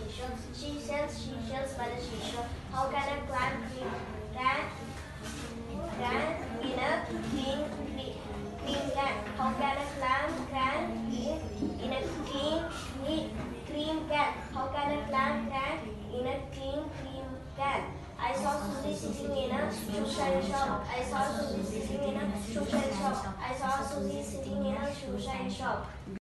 seashore. She sells seashells by the seashore. How can a clam clean in a clean can? How can a clam clean in a cream can? How can a clam clean in a clean cream can? I saw Susie sitting in a shoe shine shop. I saw Susie sitting in a shoe shine shop. I saw Susie sitting in a shoe shine shop.